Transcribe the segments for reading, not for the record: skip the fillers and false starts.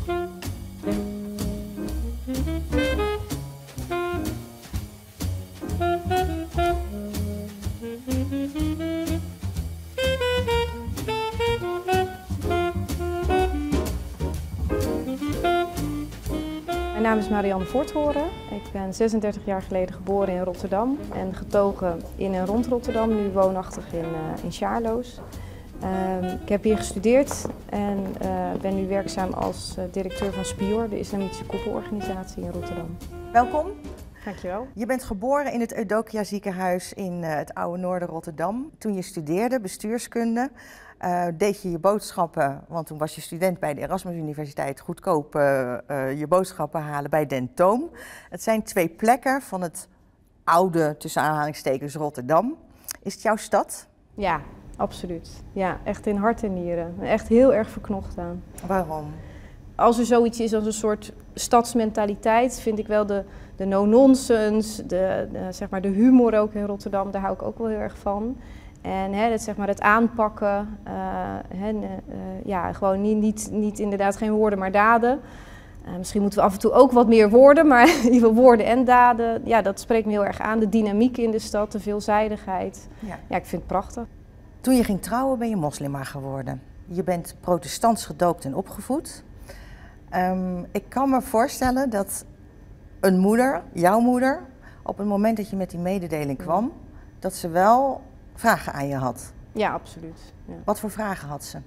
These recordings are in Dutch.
Mijn naam is Marianne Voorthoren. Ik ben 36 jaar geleden geboren in Rotterdam en getogen in en rond Rotterdam, nu woonachtig in Sjaarloos. Ik heb hier gestudeerd en ben nu werkzaam als directeur van SPIOR, de islamitische koepelorganisatie in Rotterdam. Welkom. Dankjewel. Je bent geboren in het Eudokia ziekenhuis in het oude Noorden Rotterdam. Toen je studeerde bestuurskunde, deed je je boodschappen, want toen was je student bij de Erasmus Universiteit, goedkoop je boodschappen halen bij Den Toom. Het zijn 2 plekken van het oude, tussen aanhalingstekens, Rotterdam. Is het jouw stad? Ja, absoluut. Ja, echt in hart en nieren. Echt heel erg verknocht aan. Waarom? Als er zoiets is als een soort stadsmentaliteit, vind ik wel de no-nonsense, zeg maar de humor ook in Rotterdam, daar hou ik ook wel heel erg van. En het aanpakken, gewoon niet inderdaad geen woorden, maar daden. Misschien moeten we af en toe ook wat meer woorden, maar in ieder geval woorden en daden. Ja, dat spreekt me heel erg aan. De dynamiek in de stad, de veelzijdigheid. Ja, ik vind het prachtig. Toen je ging trouwen ben je moslima geworden. Je bent protestants gedoopt en opgevoed. Ik kan me voorstellen dat een moeder, jouw moeder, op het moment dat je met die mededeling kwam, dat ze wel vragen aan je had. Ja, absoluut. Ja. Wat voor vragen had ze?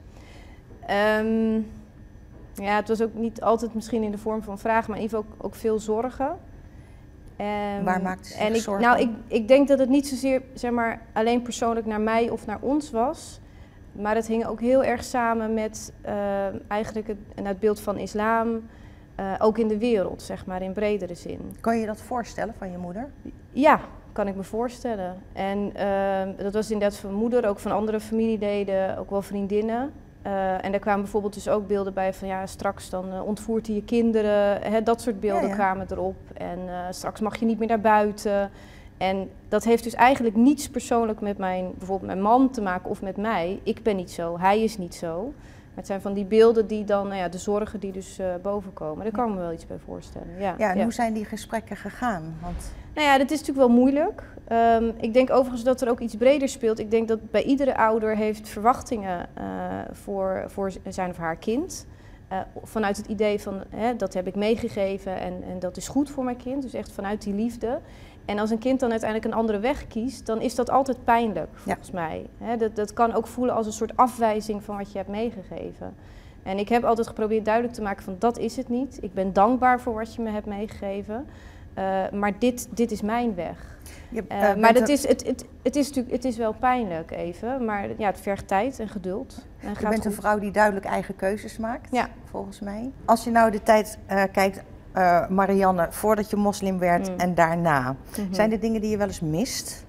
Ja, het was ook niet altijd misschien in de vorm van vragen, maar in ieder geval ook veel zorgen. Waar maakte ze zich zorgen? Nou, ik denk dat het niet zozeer zeg maar, alleen persoonlijk naar mij of naar ons was. Maar het hing ook heel erg samen met eigenlijk het beeld van islam, ook in de wereld, zeg maar, in bredere zin. Kan je je dat voorstellen van je moeder? Ja, kan ik me voorstellen. En dat was inderdaad van mijn moeder, ook van andere familieleden, ook wel vriendinnen. En daar kwamen bijvoorbeeld dus ook beelden bij van ja, straks dan ontvoert hij je kinderen. Dat soort beelden kwamen erop. En straks mag je niet meer naar buiten. En dat heeft dus eigenlijk niets persoonlijk met bijvoorbeeld mijn man te maken of met mij. Ik ben niet zo, hij is niet zo. Maar het zijn van die beelden die dan, de zorgen die dus bovenkomen. Daar kan ik me wel iets bij voorstellen. Ja, hoe zijn die gesprekken gegaan? Nou ja, dat is natuurlijk wel moeilijk. Ik denk overigens dat er ook iets breder speelt. Ik denk dat bij iedere ouder heeft verwachtingen voor zijn of haar kind. Vanuit het idee van, dat heb ik meegegeven en dat is goed voor mijn kind. Dus echt vanuit die liefde. En als een kind dan uiteindelijk een andere weg kiest, dan is dat altijd pijnlijk, volgens mij. Dat kan ook voelen als een soort afwijzing van wat je hebt meegegeven. En ik heb altijd geprobeerd duidelijk te maken van, dat is het niet. Ik ben dankbaar voor wat je me hebt meegegeven. Maar dit is mijn weg. Maar het is wel pijnlijk even, maar ja, het vergt tijd en geduld. En je bent een vrouw die duidelijk eigen keuzes maakt, volgens mij. Als je nou de tijd kijkt, Marianne, voordat je moslim werd en daarna, zijn er dingen die je wel eens mist?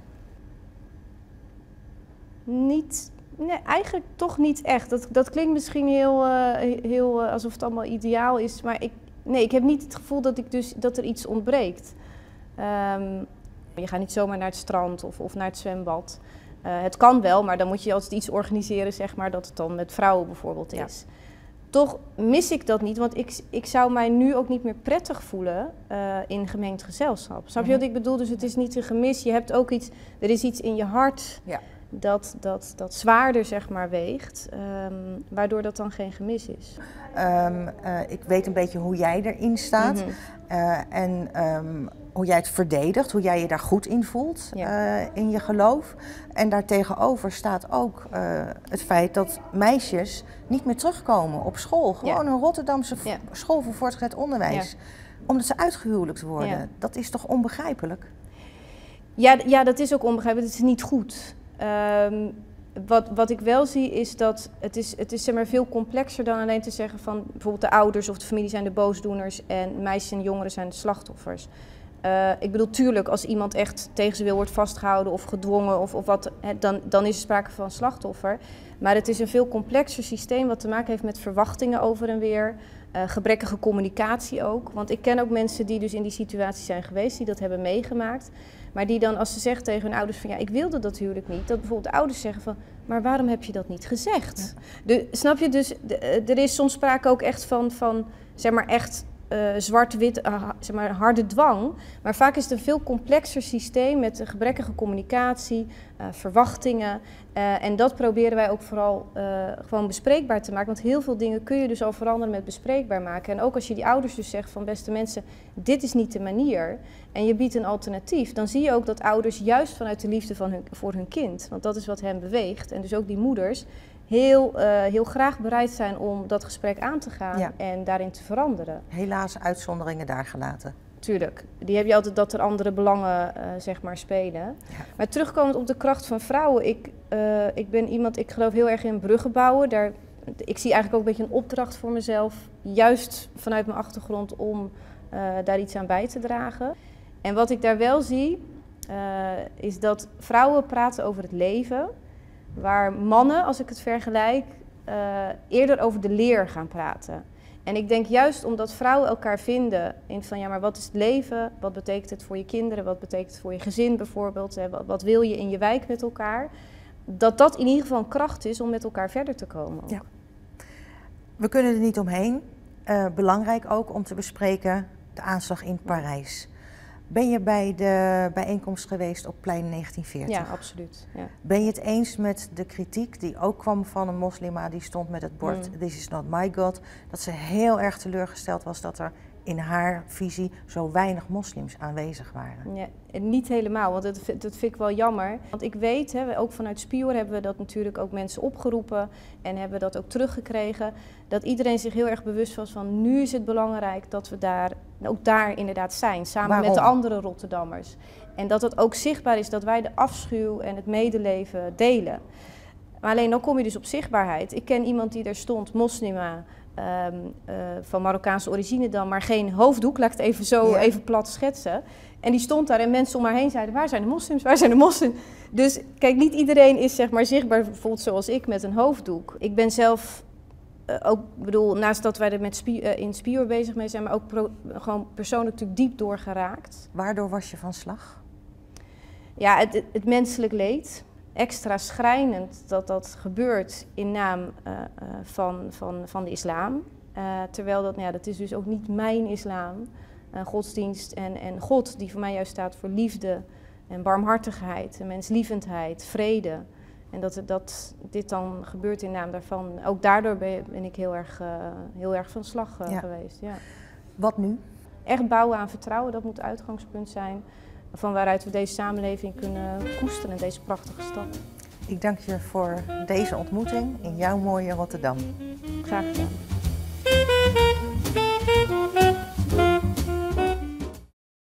Nee, eigenlijk toch niet echt. Dat klinkt misschien heel alsof het allemaal ideaal is, maar ik heb niet het gevoel dat er iets ontbreekt. Je gaat niet zomaar naar het strand of naar het zwembad. Het kan wel, maar dan moet je altijd iets organiseren, zeg maar, dat het dan met vrouwen bijvoorbeeld is. Toch mis ik dat niet, want ik zou mij nu ook niet meer prettig voelen in gemengd gezelschap. Snap je wat ik bedoel? Dus het is niet een gemis, je hebt ook iets, er is iets in je hart dat zwaarder, zeg maar, weegt, waardoor dat dan geen gemis is. Ik weet een beetje hoe jij erin staat en hoe jij het verdedigt, hoe jij je daar goed in voelt in je geloof. En daartegenover staat ook het feit dat meisjes niet meer terugkomen op school. Gewoon een Rotterdamse school voor voortgezet onderwijs. Omdat ze uitgehuwelijkt worden. Dat is toch onbegrijpelijk? Ja, dat is ook onbegrijpelijk. Het is niet goed. Wat ik wel zie is dat het is zeg maar veel complexer dan alleen te zeggen van bijvoorbeeld de ouders of de familie zijn de boosdoeners en meisjes en jongeren zijn de slachtoffers. Ik bedoel, tuurlijk, als iemand echt tegen zijn wil wordt vastgehouden of gedwongen of wat, dan is er sprake van een slachtoffer. Maar het is een veel complexer systeem wat te maken heeft met verwachtingen over en weer, gebrekkige communicatie ook. Want ik ken ook mensen die dus in die situatie zijn geweest, die dat hebben meegemaakt. Maar die dan, als ze zeggen tegen hun ouders van ja, ik wilde dat huwelijk niet, dat bijvoorbeeld de ouders zeggen van, maar waarom heb je dat niet gezegd? Snap je? Dus er is soms sprake ook echt van zeg maar echt zwart-wit, zeg maar harde dwang. Maar vaak is het een veel complexer systeem met een gebrekkige communicatie, verwachtingen. En dat proberen wij ook vooral gewoon bespreekbaar te maken. Want heel veel dingen kun je dus al veranderen met bespreekbaar maken. En ook als je die ouders dus zegt van beste mensen, dit is niet de manier. En je biedt een alternatief. Dan zie je ook dat ouders juist vanuit de liefde voor hun kind, want dat is wat hen beweegt. En dus ook die moeders heel graag bereid zijn om dat gesprek aan te gaan en daarin te veranderen. Helaas uitzonderingen daar gelaten. Tuurlijk, die heb je altijd dat er andere belangen zeg maar spelen. Ja. Maar terugkomend op de kracht van vrouwen, ik ben iemand, ik geloof heel erg in bruggen bouwen. Ik zie eigenlijk ook een beetje een opdracht voor mezelf, juist vanuit mijn achtergrond, om daar iets aan bij te dragen. En wat ik daar wel zie, is dat vrouwen praten over het leven, waar mannen, als ik het vergelijk, eerder over de leer gaan praten. En ik denk juist omdat vrouwen elkaar vinden in van ja, maar wat is het leven? Wat betekent het voor je kinderen? Wat betekent het voor je gezin bijvoorbeeld? Wat wil je in je wijk met elkaar? Dat in ieder geval een kracht is om met elkaar verder te komen. Ja. We kunnen er niet omheen. Belangrijk ook om te bespreken de aanslag in Parijs. Ben je bij de bijeenkomst geweest op plein 1940? Ja, absoluut. Ja. Ben je het eens met de kritiek die ook kwam van een moslima die stond met het bord This is not my God, dat ze heel erg teleurgesteld was dat er in haar visie zo weinig moslims aanwezig waren? Ja, niet helemaal, want dat vind ik wel jammer. Want ik weet, ook vanuit Spior hebben we dat natuurlijk ook mensen opgeroepen en hebben dat ook teruggekregen, dat iedereen zich heel erg bewust was van nu is het belangrijk dat we ook daar inderdaad zijn, samen met de andere Rotterdammers. En dat het ook zichtbaar is dat wij de afschuw en het medeleven delen. Maar alleen dan kom je dus op zichtbaarheid. Ik ken iemand die daar stond, moslima, van Marokkaanse origine dan, maar geen hoofddoek, laat ik het even plat schetsen. En die stond daar en mensen om haar heen zeiden, waar zijn de moslims, waar zijn de moslims? Dus kijk, niet iedereen is zeg maar zichtbaar, bijvoorbeeld zoals ik, met een hoofddoek. Ik ben zelf ook, naast dat wij er in Spior bezig mee zijn, maar ook gewoon persoonlijk natuurlijk diep doorgeraakt. Waardoor was je van slag? Ja, het menselijk leed. Extra schrijnend dat dat gebeurt in naam van de islam. Terwijl dat is dus ook niet mijn islam, godsdienst en God die voor mij juist staat voor liefde en barmhartigheid, en menslievendheid, vrede. En dat dit dan gebeurt in naam daarvan. Ook daardoor ben ik heel erg van slag geweest. Ja. Wat nu? Echt bouwen aan vertrouwen, dat moet het uitgangspunt zijn. Van waaruit we deze samenleving kunnen koesteren, deze prachtige stad. Ik dank je voor deze ontmoeting in jouw mooie Rotterdam. Graag gedaan.